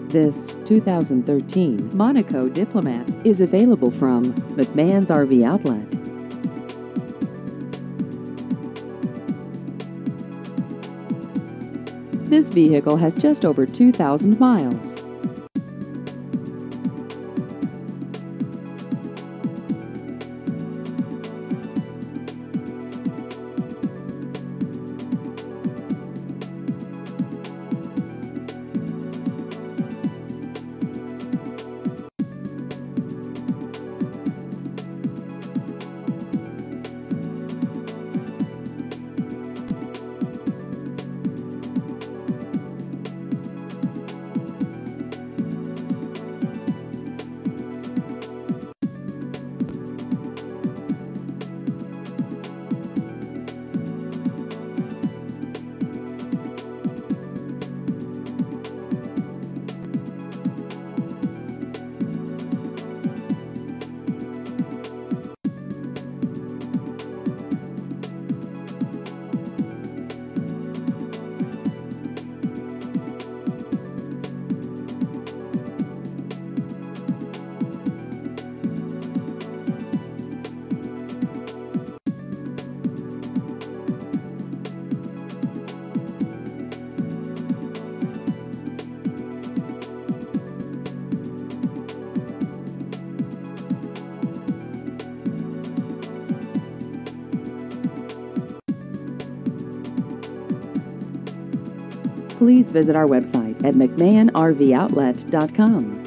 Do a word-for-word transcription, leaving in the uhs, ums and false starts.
This two thousand thirteen Monaco Diplomat is available from McMahon's R V Outlet. This vehicle has just over two thousand miles. Please visit our website at mcmahon r v outlet dot com.